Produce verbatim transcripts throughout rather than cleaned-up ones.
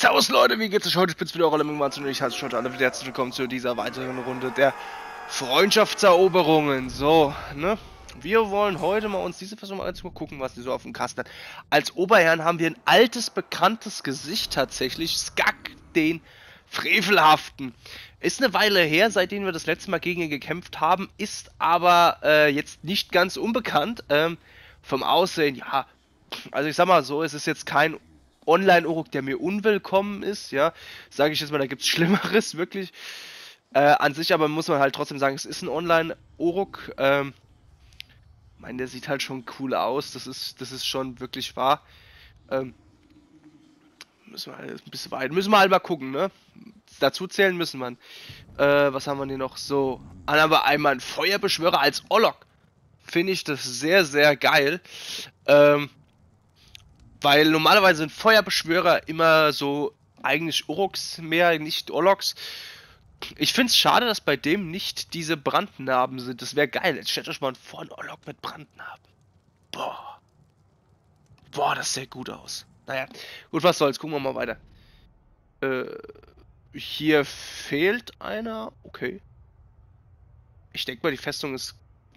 Servus Leute, wie geht's euch heute? Ich bin's wieder, Rolle Mingmann und ich heiße schon alle wieder herzlich willkommen zu dieser weiteren Runde der Freundschaftseroberungen. So, ne? Wir wollen heute mal uns diese Person mal angucken, gucken, was die so auf dem Kasten hat. Als Oberherrn haben wir ein altes, bekanntes Gesicht tatsächlich. Skak, den Frevelhaften. Ist eine Weile her, seitdem wir das letzte Mal gegen ihn gekämpft haben, ist aber äh, jetzt nicht ganz unbekannt. Ähm, vom Aussehen, ja, also ich sag mal so, es ist jetzt kein Online-Uruk, der mir unwillkommen ist, ja, sage ich jetzt mal, da gibt's Schlimmeres, wirklich. Äh, an sich aber muss man halt trotzdem sagen, es ist ein Online-Uruk. Ähm, ich meine, der sieht halt schon cool aus, das ist, das ist schon wirklich wahr. Ähm, müssen wir halt ein bisschen weit, müssen wir halt mal gucken, ne? Dazu zählen müssen wir. Äh, was haben wir hier noch? So, dann haben wir einmal einen Feuerbeschwörer als Olok. Finde ich das sehr, sehr geil. Ähm, Weil normalerweise sind Feuerbeschwörer immer so eigentlich Uruks mehr, nicht Oloks. Ich finde es schade, dass bei dem nicht diese Brandnarben sind. Das wäre geil. Jetzt stellt euch mal vor, ein Olok mit Brandnarben. Boah. Boah, das sähe gut aus. Naja, gut, was soll's. Gucken wir mal weiter. Äh, hier fehlt einer. Okay. Ich denke mal, die Festung ist...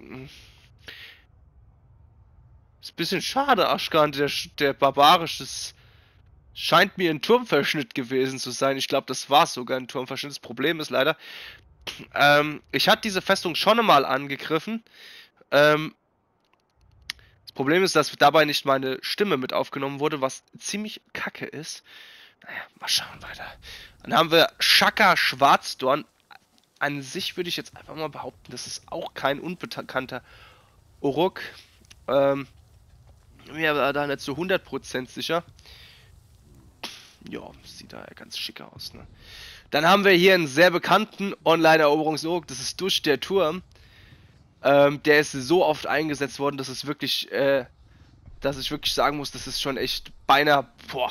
Ist ein bisschen schade, Ashkan, der, der barbarisch, das scheint mir ein Turmverschnitt gewesen zu sein. Ich glaube, das war sogar ein Turmverschnitt. Das Problem ist leider, ähm, ich hatte diese Festung schon einmal angegriffen. Ähm, das Problem ist, dass dabei nicht meine Stimme mit aufgenommen wurde, was ziemlich kacke ist. Naja, mal schauen weiter. Dann haben wir Shaka Schwarzdorn. An sich würde ich jetzt einfach mal behaupten, das ist auch kein unbekannter Uruk. Ähm, mir war da nicht so hundert Prozent sicher. Ja, sieht da ja ganz schick aus, ne? Dann haben wir hier einen sehr bekannten Online-Eroberungsuruk, das ist Dusch der Turm. Ähm, der ist so oft eingesetzt worden, dass es wirklich, äh, dass ich wirklich sagen muss, das ist schon echt beinahe, boah.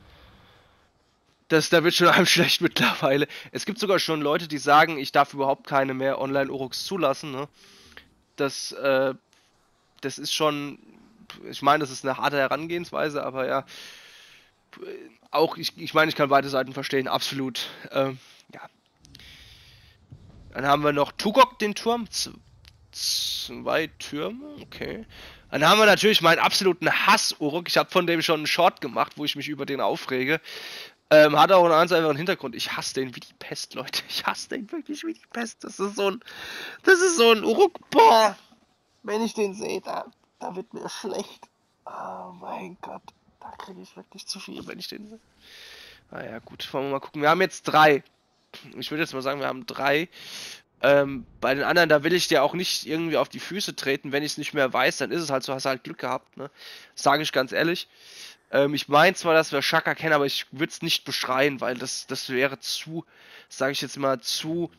Das, da wird schon einem schlecht mittlerweile. Es gibt sogar schon Leute, die sagen, ich darf überhaupt keine mehr Online-Uruks zulassen, ne? Das, äh, das ist schon... Ich meine, das ist eine harte Herangehensweise, aber ja, auch ich, ich meine, ich kann beide Seiten verstehen, absolut. Ähm, ja. Dann haben wir noch Tugok, den Turm. Z zwei Türme, okay. Dann haben wir natürlich meinen absoluten Hass-Uruk. Ich habe von dem schon einen Short gemacht, wo ich mich über den aufrege. Ähm, hat auch einen ganz einfachen Hintergrund. Ich hasse den wie die Pest, Leute. Ich hasse den wirklich wie die Pest. Das ist so ein, das ist so ein Uruk, boah. Wenn ich den sehe, da... Da wird mir schlecht. Oh mein Gott. Da kriege ich wirklich zu viel, wenn ich den sehe. Naja, gut. Wollen wir mal gucken. Wir haben jetzt drei. Ich würde jetzt mal sagen, wir haben drei. Ähm, bei den anderen, da will ich dir auch nicht irgendwie auf die Füße treten. Wenn ich es nicht mehr weiß, dann ist es halt so. Hast du halt Glück gehabt, ne? Sage ich ganz ehrlich. Ähm, ich meine zwar, dass wir Shaka kennen, aber ich würde es nicht beschreien, weil das, das wäre zu, sage ich jetzt mal, zu...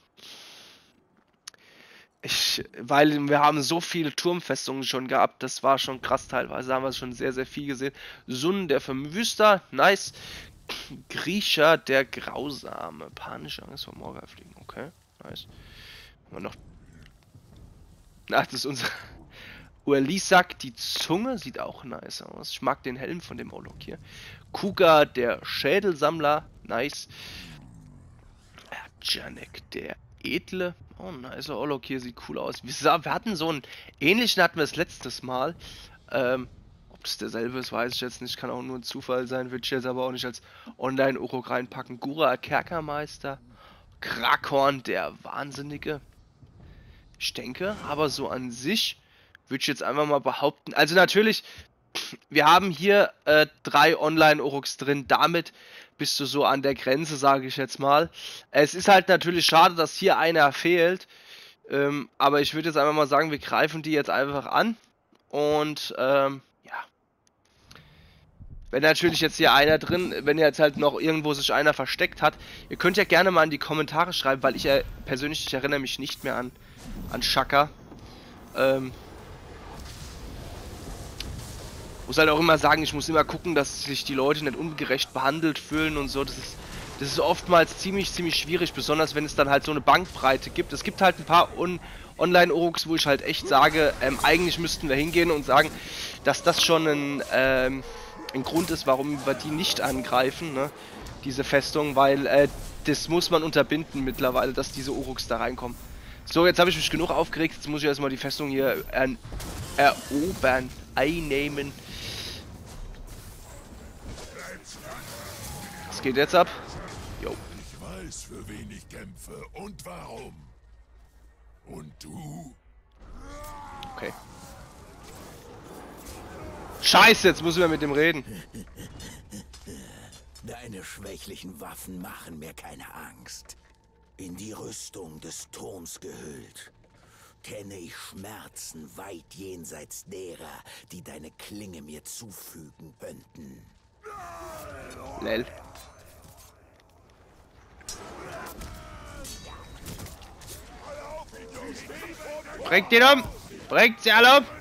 Ich, weil wir haben so viele Turmfestungen schon gehabt, das war schon krass teilweise, da haben wir schon sehr, sehr viel gesehen. Sun, der Verwüster, nice. Grisha, der Grausame, panische Angst vor Morgenfliegen, okay, nice. Haben wir noch... Ach, das ist unser... Uelisak, die Zunge, sieht auch nice aus. Ich mag den Helm von dem Olok hier. Kuga, der Schädelsammler, nice. Janek, der Edle. Oh, nice, Olok hier sieht cool aus. Wir, wir hatten so einen ähnlichen, hatten wir das letztes Mal. Ähm, ob das derselbe ist, weiß ich jetzt nicht. Kann auch nur ein Zufall sein. Würde ich jetzt aber auch nicht als Online-Uruk reinpacken. Gura, Kerkermeister. Krakorn, der Wahnsinnige. Ich denke, aber so an sich würde ich jetzt einfach mal behaupten. Also natürlich, wir haben hier äh, drei Online-Uruks drin. Damit bist du so an der Grenze, sage ich jetzt mal. Es ist halt natürlich schade, dass hier einer fehlt. Ähm, aber ich würde jetzt einfach mal sagen, wir greifen die jetzt einfach an. Und ähm, ja. Wenn natürlich jetzt hier einer drin, wenn jetzt halt noch irgendwo sich einer versteckt hat, ihr könnt ja gerne mal in die Kommentare schreiben, weil ich äh, persönlich, ich erinnere mich nicht mehr an, an Shaka. Ähm, muss halt auch immer sagen, ich muss immer gucken, dass sich die Leute nicht ungerecht behandelt fühlen und so. Das ist, das ist oftmals ziemlich, ziemlich schwierig, besonders wenn es dann halt so eine Bankbreite gibt. Es gibt halt ein paar Online-Uruks, wo ich halt echt sage, ähm, eigentlich müssten wir hingehen und sagen, dass das schon ein, ähm, ein Grund ist, warum wir die nicht angreifen, ne? Diese Festung, weil äh, das muss man unterbinden mittlerweile, dass diese Uruks da reinkommen. So, jetzt habe ich mich genug aufgeregt, jetzt muss ich erstmal die Festung hier er erobern, einnehmen. Was geht jetzt ab? Jo. Ich weiß, für wen ich kämpfe und warum. Und du? Okay. Scheiße, jetzt müssen wir mit dem reden. Deine schwächlichen Waffen machen mir keine Angst. In die Rüstung des Turms gehüllt, kenne ich Schmerzen weit jenseits derer, die deine Klinge mir zufügen könnten. Lel. Bringt ihn um! Bringt sie alle um!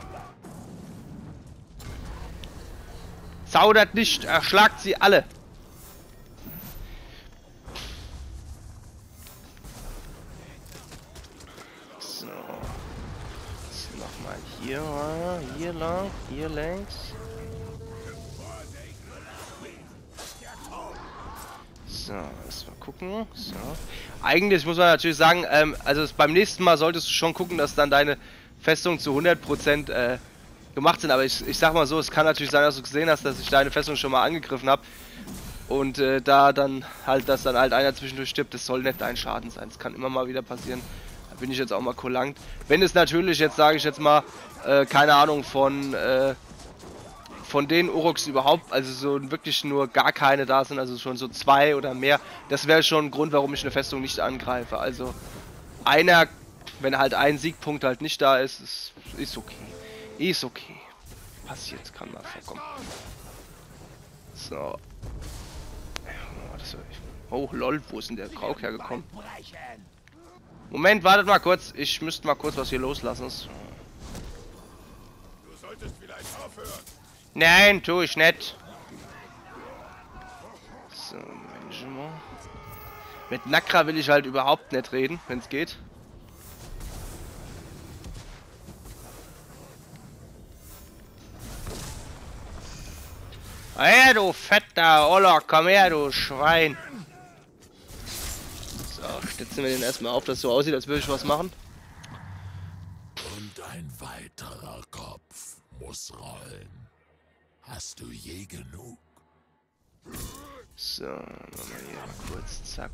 Zaudert nicht, erschlagt sie alle! So. Jetzt nochmal hier, hier lang, hier längs. So, erstmal gucken. So. Eigentlich muss man natürlich sagen, ähm, also beim nächsten Mal solltest du schon gucken, dass dann deine Festungen zu hundert Prozent äh, gemacht sind. Aber ich, ich sag mal so, es kann natürlich sein, dass du gesehen hast, dass ich deine Festung schon mal angegriffen habe. Und äh, da dann halt, dass dann halt einer zwischendurch stirbt, das soll nicht dein Schaden sein. Das kann immer mal wieder passieren. Da bin ich jetzt auch mal kulant. Wenn es natürlich jetzt, sage ich jetzt mal, äh, keine Ahnung, von... Äh, von den Uruks überhaupt, also so wirklich nur gar keine da sind, also schon so zwei oder mehr, das wäre schon ein Grund, warum ich eine Festung nicht angreife. Also einer, wenn halt ein Siegpunkt halt nicht da ist, ist, ist okay. Ist okay. Passiert, kann mal vorkommen. So. Oh lol, wo ist denn der Krauk hergekommen? Moment, wartet mal kurz. Ich müsste mal kurz was hier loslassen. So. Du solltest vielleicht aufhören. Nein, tu ich nicht. So, Mensch mal. Mit Nakra will ich halt überhaupt nicht reden, wenn es geht. Hey, du fetter Oller, komm her, du Schwein. So, stützen wir den erstmal auf, dass es so aussieht, als würde ich was machen. Und ein weiterer Kopf muss rollen. Hast du je genug? So, machen wir hier kurz, zack.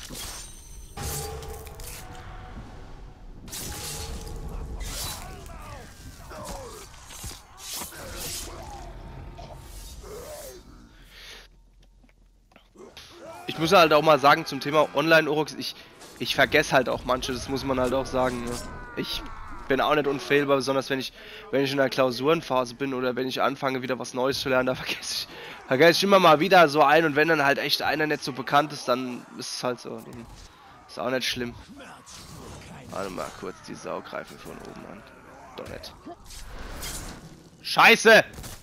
Ich muss halt auch mal sagen zum Thema Online-Uruks, ich, ich vergesse halt auch manche, das muss man halt auch sagen. Ne? Ich bin auch nicht unfehlbar, besonders wenn ich wenn ich in der Klausurenphase bin oder wenn ich anfange wieder was Neues zu lernen, da vergesse ich, vergesse ich immer mal wieder so ein, und wenn dann halt echt einer nicht so bekannt ist, dann ist es halt so. Dann ist auch nicht schlimm. Warte mal kurz, die Sau greifen von oben an. Doch nicht. Scheiße!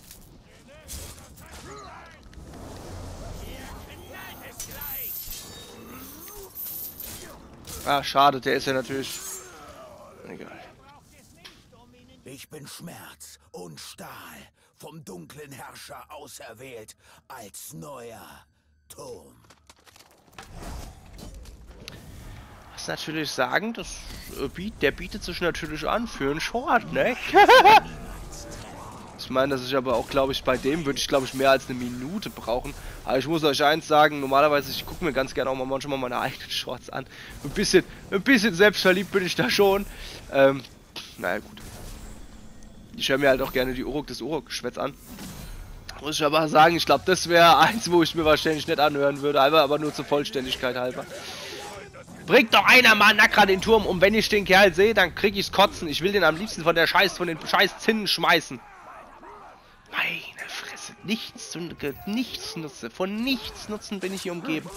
Ah, schade, der ist ja natürlich... Egal. Ich bin Schmerz und Stahl, vom dunklen Herrscher auserwählt als neuer Turm. Was natürlich sagen, das, äh, biet, der bietet sich natürlich an für einen Short, ne? Ich meine, dass ich aber auch, glaube ich, bei dem würde ich, glaube ich, mehr als eine Minute brauchen. Aber ich muss euch eins sagen, normalerweise, ich gucke mir ganz gerne auch mal manchmal meine eigenen Shorts an. Ein bisschen, ein bisschen selbstverliebt bin ich da schon. Ähm, naja, gut. Ich höre mir halt auch gerne die Uruk des Uruk-Geschwätz an. Muss ich aber sagen, ich glaube, das wäre eins, wo ich mir wahrscheinlich nicht anhören würde, aber, aber nur zur Vollständigkeit halber. Bringt doch einer mal Nakra den Turm um, wenn ich den Kerl sehe, dann krieg ich's kotzen. Ich will den am liebsten von der Scheiß, von den Scheiß Zinnen schmeißen. Meine Fresse, nichts zu, nichts nutze, von nichts nutzen bin ich hier umgeben.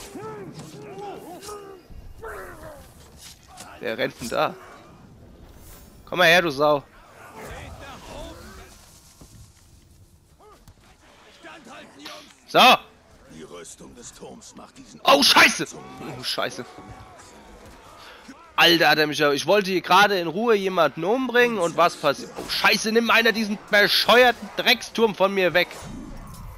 Wer rennt denn da? Komm mal her, du Sau. So. Die Rüstung des Turms macht diesen... Oh, Scheiße. Oh, Scheiße. Alter, hat er mich ja... Ich wollte hier gerade in Ruhe jemanden umbringen und was passiert? Oh, Scheiße, nimm einer diesen bescheuerten Drecksturm von mir weg.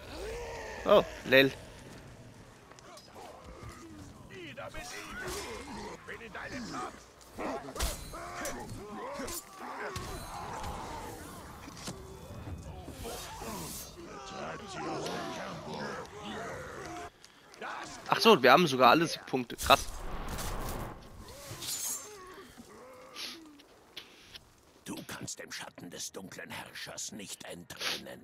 Oh, Lel. Ach so, wir haben sogar alle Siegpunkte. Krass. Du kannst dem Schatten des dunklen Herrschers nicht entrinnen.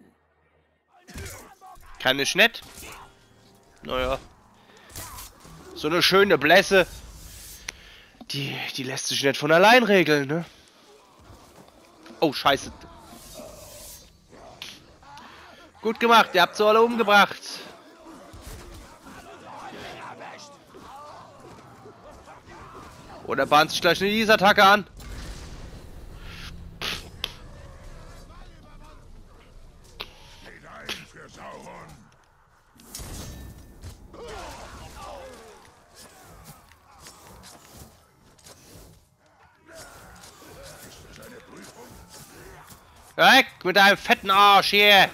Kann ich nicht? Naja. So eine schöne Blässe. Die, die lässt sich nicht von allein regeln, ne? Oh, scheiße. Gut gemacht, ihr habt sie alle umgebracht. Oder bahnt sich gleich eine Ease-Attacke an. Weg mit deinem fetten Arsch hier!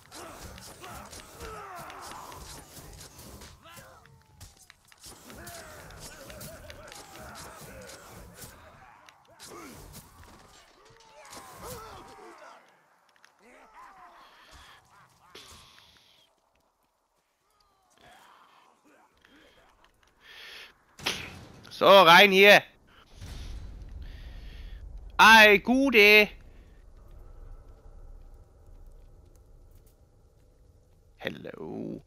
So, rein hier! Ei, gute! Hello.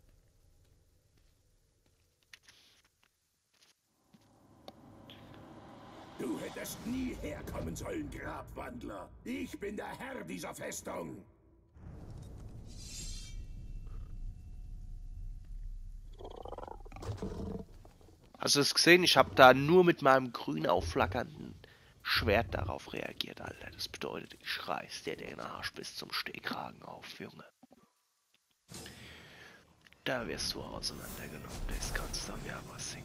Du hättest nie herkommen sollen, Grabwandler. Ich bin der Herr dieser Festung. Hast du es gesehen? Ich habe da nur mit meinem grün aufflackernden Schwert darauf reagiert, Alter. Das bedeutet, ich reiß dir den Arsch bis zum Stehkragen auf, Junge. Da wirst du auseinandergenommen. Das kannst du mir aber singen.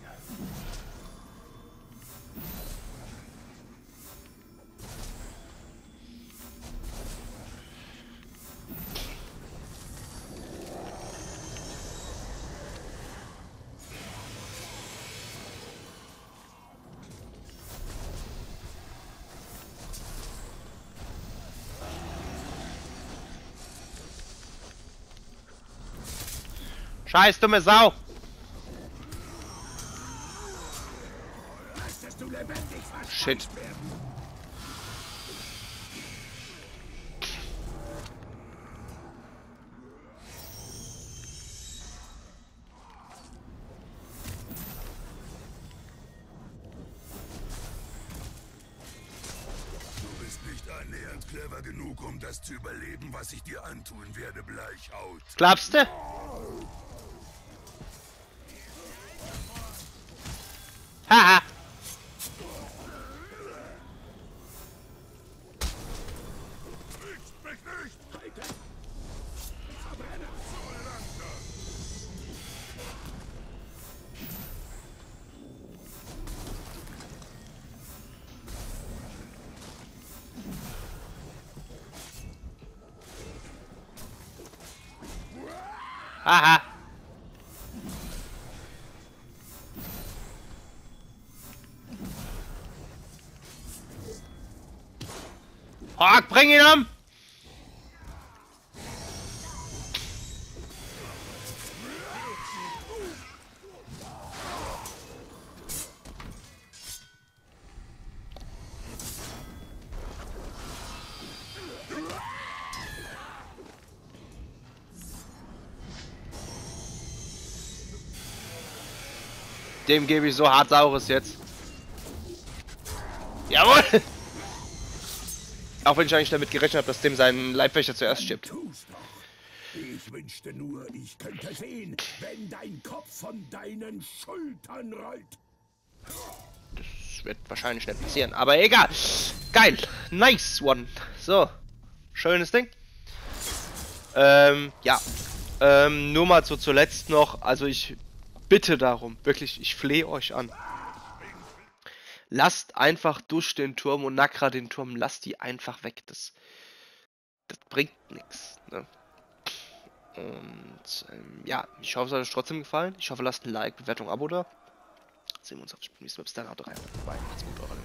Scheiß dumme Sau! Shit. Du bist nicht annähernd clever genug, um das zu überleben, was ich dir antun werde, Bleichhaut. Glaubst du? Haha! Haha! Hawk, bring ihn um! Dem gebe ich so hart Saures jetzt. Jawohl! Auch wenn ich eigentlich damit gerechnet habe, dass dem sein Leibwächter zuerst stirbt. Ich wünschte nur, ich könnte sehen, wenn dein Kopf von deinen Schultern rollt. Das wird wahrscheinlich nicht passieren, aber egal. Geil. Nice one. So. Schönes Ding. Ähm, ja. Ähm, nur mal so zuletzt noch. Also ich bitte darum. Wirklich, ich flehe euch an. Lasst einfach durch den Turm und Nakra den Turm, lasst die einfach weg. Das, das bringt nichts. Ne? Und ähm, ja, ich hoffe, es hat euch trotzdem gefallen. Ich hoffe, lasst ein Like, Bewertung, Abo da. Sehen wir uns auf dem nächsten Mal. Bis dann, haut rein. Bye. Macht's gut, eure